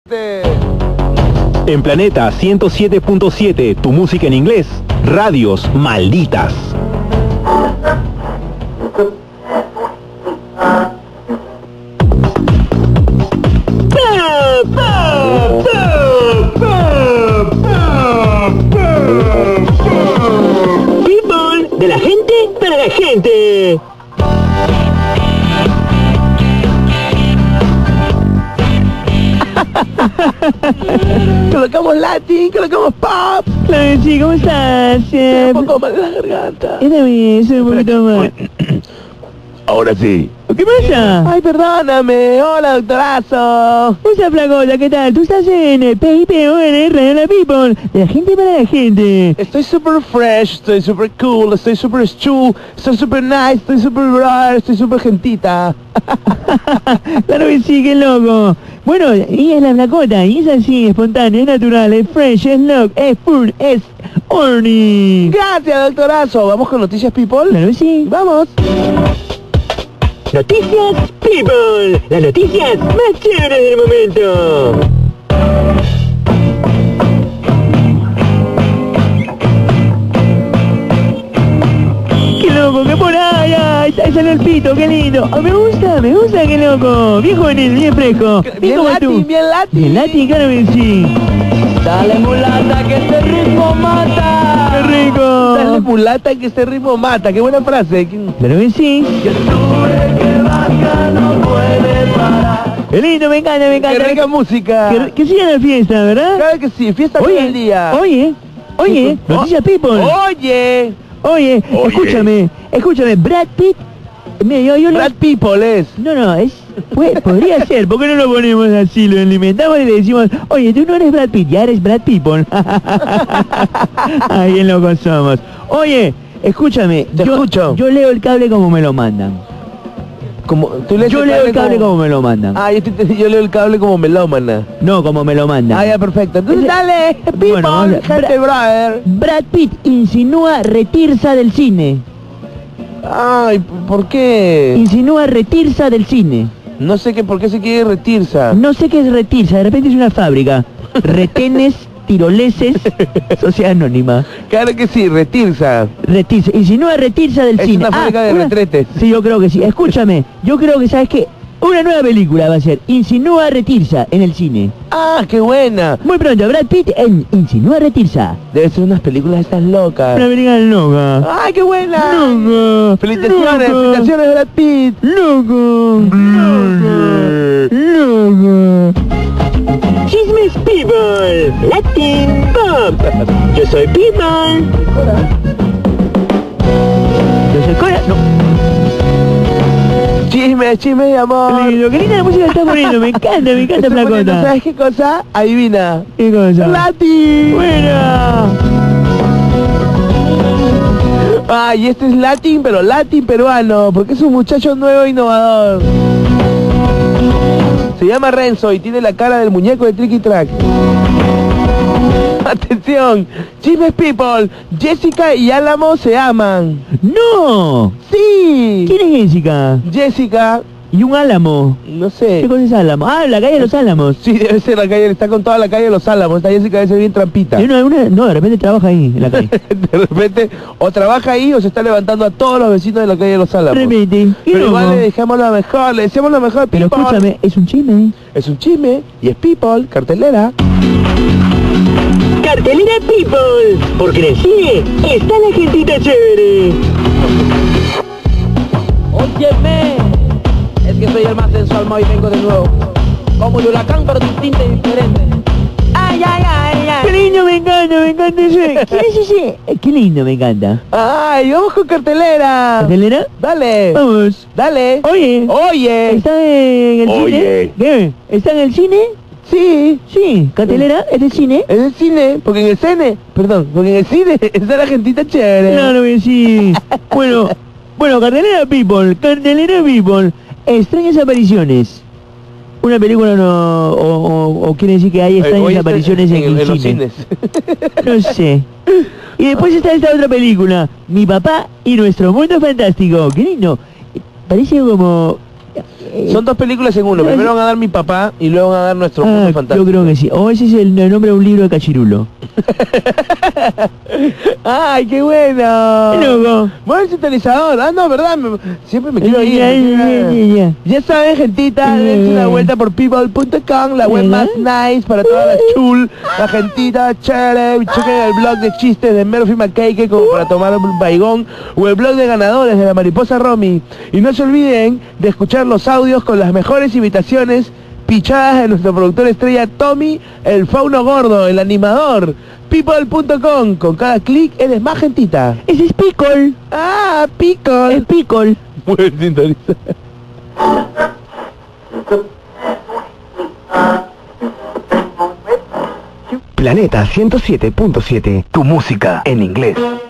En Planeta 107.7, tu música en inglés, Radios Malditas. People de la gente para la gente. Colocamos Latin, colocamos pop. Claro, sí, ¿cómo estás? Un poco mal de la garganta. Está bien, soy un poquito más. Ahora sí. ¿Qué pasa? Ay, perdóname. Hola, doctorazo. Esa flacota, ¿qué tal? Tú estás en el PIPON, Radio La People, de la gente para la gente. Estoy super fresh, estoy super cool, estoy super chu, estoy super nice, estoy super brother, estoy super gentita. Claro que sí, qué loco. Bueno, ella es la flacota, y es así, espontánea, es natural, es fresh, es loco, es fun, es horny. Gracias, doctorazo. ¿Vamos con Noticias People? Claro que sí. Vamos. Noticias People, las noticias más chéveres del momento. ¡Qué loco! ¡Qué por ahí! ¡Ahí salió el pito! ¡Qué lindo! Oh, me gusta! ¡Qué loco! Bien juvenil, bien fresco. Bien como Latin, tú. bien Latin. Bien Latin, claro que sí. Dale mulata que este ritmo mata. ¡Qué rico! Dale mulata que este ritmo mata. Qué buena frase. Claro que sí. ¡Qué lindo! Me encanta, me encanta. Qué rica música. Que siga la fiesta, ¿verdad? Claro que sí, fiesta todo el día. Oye, Noticias People. Oye, escúchame, Brad Pitt. Mira, yo Brad People es. No, podría ser, ¿por qué no lo ponemos así? Lo alimentamos y le decimos, oye, tú no eres Brad Pitt, ya eres Brad People. Ay, bien locos somos. Oye, escúchame, Te escucho. yo leo el cable como me lo mandan. Yo leo el cable como me lo mandan. Ah, yo leo el cable como melómana. No, como me lo mandan. Ah, ya, perfecto. Entonces dale, People, Bueno, vamos a- gente, brother. Brad Pitt insinúa retirsa del cine. Ay, ¿por qué? Insinúa retirsa del cine. No sé por qué se quiere retirsa. No sé qué es retirsa, de repente es una fábrica. Retenes, tiroleses, sociedad anónima. Claro que sí, retirsa. Retirsa, insinúa retirsa del Es cine. una fábrica de retretes. Sí, yo creo que sí. Escúchame, yo creo que, ¿sabes qué? Una nueva película va a ser Insinúa retirsa en el cine. Ah, qué buena. Muy pronto, Brad Pitt en Insinúa retirsa. Debe ser unas películas estas locas. Una película loca. Ay, qué buena. Loca. Felicitaciones, Loca. felicitaciones, Brad Pitt. Loco. Loco. Chismes People, Latin Pop. Yo soy People. Yo soy Cora. No. Chisme de amor. Lindo, qué linda la música que está poniendo. Me encanta Estoy poniendo, flacota. ¿sabes qué cosa? Adivina. ¿Qué cosa? Latin. Buena. Ay, este es Latin, pero Latin peruano, porque es un muchacho nuevo e innovador. Se llama Renzo y tiene la cara del muñeco de Tricky Track. Atención, Chismes People, Jessica y Álamo se aman. ¡No! Sí. ¿Quién es Jessica? Jessica, Y un álamo. no ¿Qué sé. cosa es álamo? Ah, la calle de los álamos. Sí, debe ser la calle, está con toda la calle de los Álamos. Esta Jessica debe ser bien trampita. No, de repente trabaja ahí, en la calle. De repente, o trabaja ahí o se está levantando a todos los vecinos de la calle de los De Álamos. repente. ¿Qué Pero loco? igual le dejamos lo mejor, le decíamos lo mejor, Pero People. escúchame, es un chisme. Es un chisme y es People, cartelera. Cartelera People, porque en el cine está la gentita chévere. Óyeme, es que soy el más sensual, hoy vengo de nuevo. Como el huracán, pero distinto y diferente. Ay. Qué lindo, me encanta ese. ¿Quién es ese? Qué lindo, me encanta. Ay, vamos con cartelera. ¿Cartelera? Dale. Vamos. Dale. Oye, ¿está en el cine? ¿Qué? ¿Está en el cine? Sí. Sí, cartelera, ¿es del cine? En el cine, porque en el cine está la gentita chévere. Claro que sí. Bueno, cartelera People. Extrañas apariciones. Una película no... O quiere decir que hay extrañas Hoy está apariciones en el los cine. cines. No sé. Y después está esta otra película, Mi papá y nuestro mundo fantástico. Qué lindo. Parece como... Son dos películas en uno. Primero van a dar Mi Papá y luego van a dar Nuestro Mundo Fantástico. Yo creo que sí. O ese es el nombre de un libro de Cachirulo. ¡Ay, qué bueno! Loco. Buen sintonizador. Ah, no, ¿verdad? Siempre me quiero ir. Ya saben, gentita, dense una vuelta por people.com, la web más nice para toda la chul, la gentita chévere. Chequen el blog de chistes de Murphy McCake como para tomar un baigón, o el blog de ganadores de la Mariposa Romy. Y no se olviden de escuchar los audios con las mejores imitaciones pichadas de nuestro productor estrella Tommy, el fauno gordo, el animador. People.com, con cada clic eres más gentita. Ese es Pickle. Ah, Pickle. Es Pickle. Muy bien sintonizado. Planeta 107.7, tu música en inglés.